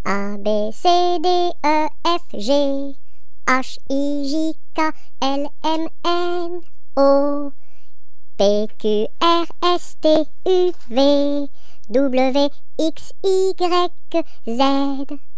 A, B, C, D, E, F, G, H, I, J, K, L, M, N, O, P, Q, R, S, T, U, V, W, X, Y, Z.